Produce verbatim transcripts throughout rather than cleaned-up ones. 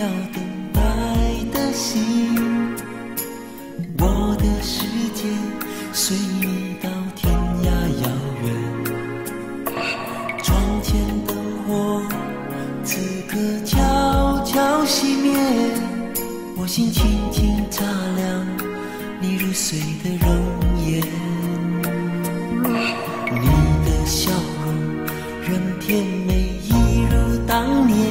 了等待的心，我的世界随你到天涯遥远。窗前灯火此刻悄悄熄灭，我心轻轻擦亮你入睡的容颜。你的笑容仍甜美一如当年，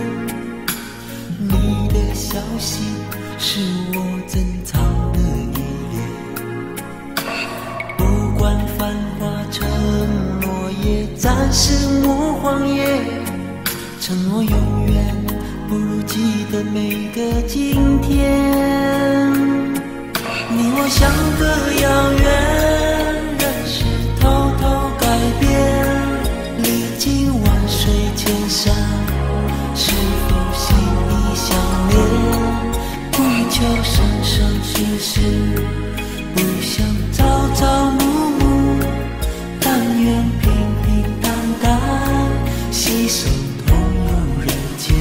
你的消息是我珍藏的依恋。不管繁华承诺也暂时莫谎言，承诺永远不如记得每个今天。你我相隔遥远，人事偷偷改变，历经万水千山，是否心意相连？不求生生世世，不想朝朝暮暮，但愿平平淡淡，携手同游人间。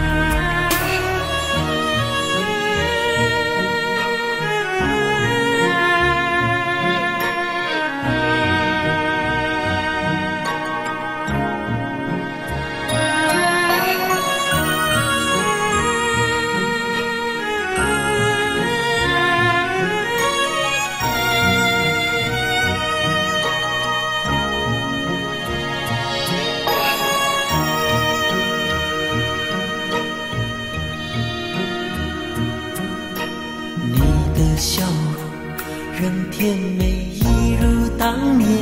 笑容仍甜美一如当年，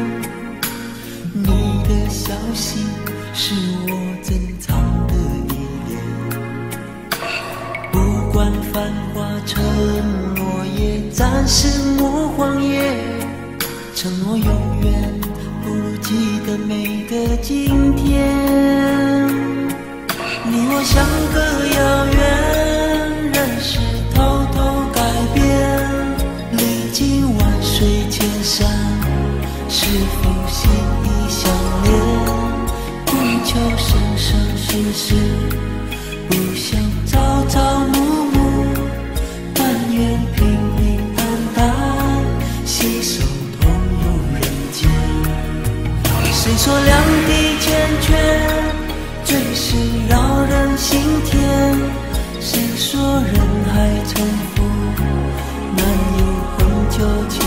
你的消息是我珍藏的依恋。不管繁华承诺也暂时莫谎言，承诺永远不如记得每个今天。你我相隔遥远，人事偷偷改变，历经万水千山，是否心意相连？不求生生世世，不想朝朝暮暮，但愿平平淡淡，携手同游人间。谁说两地缱绻，最是扰人心田？谁说人海沉浮，难有恒久情？